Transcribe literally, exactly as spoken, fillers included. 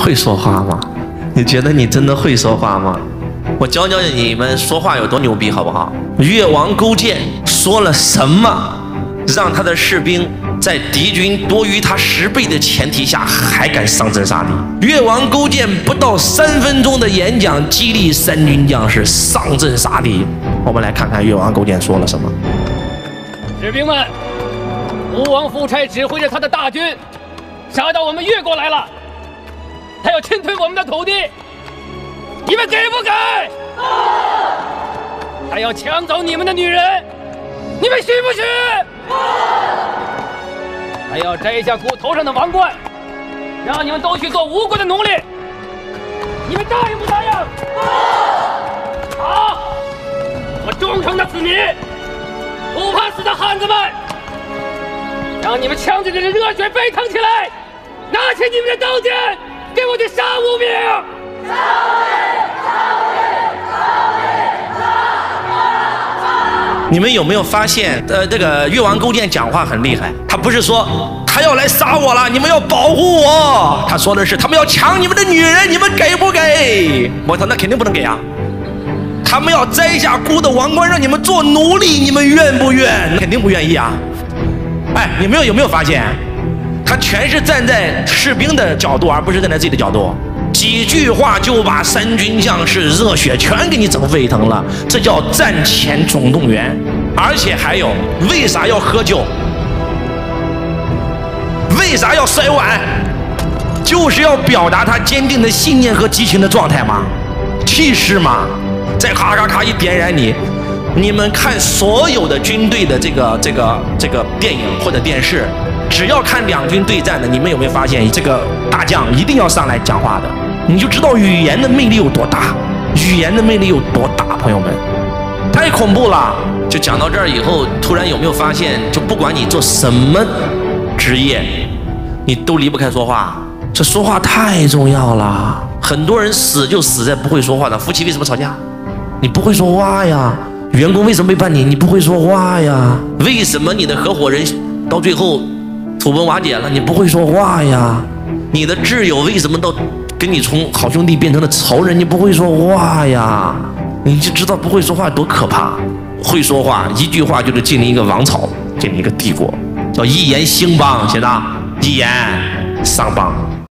会说话吗？你觉得你真的会说话吗？我教教你们说话有多牛逼，好不好？越王勾践说了什么，让他的士兵在敌军多于他十倍的前提下还敢上阵杀敌？越王勾践不到三分钟的演讲，激励三军将士上阵杀敌。我们来看看越王勾践说了什么。 士兵们，吴王夫差指挥着他的大军杀到我们越国来了，他要侵吞我们的土地，你们给不给？他要抢走你们的女人，你们许不许？他要摘下骨头上的王冠，让你们都去做吴国的奴隶，你们答应不答应？好，我忠诚的子民，不怕死的汉子们，让你们枪支里的热血沸腾起来，拿起你们的刀剑，给我去杀无名！杀无名！杀无名！杀无名！ 你们有没有发现，呃，这个越王勾践讲话很厉害，他不是说他要来杀我了，你们要保护我，他说的是他们要抢你们的女人，你们给不给？我操，那肯定不能给啊！他们要摘下孤的王冠，让你们做奴隶，你们愿不愿？肯定不愿意啊！哎，你们有有没有发现，他全是站在士兵的角度，而不是站在自己的角度。几句话就把三军将士热血全给你整沸腾了，这叫战前总动员。而且还有，为啥要喝酒？为啥要摔碗？就是要表达他坚定的信念和激情的状态吗？气势吗？再咔咔咔一点燃你。你们看所有的军队的这个这个这个电影或者电视，只要看两军对战的，你们有没有发现这个大将一定要上来讲话的？你就知道语言的魅力有多大，语言的魅力有多大，朋友们，太恐怖了。就讲到这儿以后，突然有没有发现，就不管你做什么职业，你都离不开说话。这说话太重要了。很多人死就死在不会说话的。夫妻为什么吵架？你不会说话呀。员工为什么背叛你？你不会说话呀。为什么你的合伙人到最后土崩瓦解了？你不会说话呀。你的挚友为什么到跟你从好兄弟变成了仇人？你不会说话呀。你就知道不会说话多可怕。会说话，一句话就能建立一个王朝，建立一个帝国，叫一言兴邦，写的一言商邦。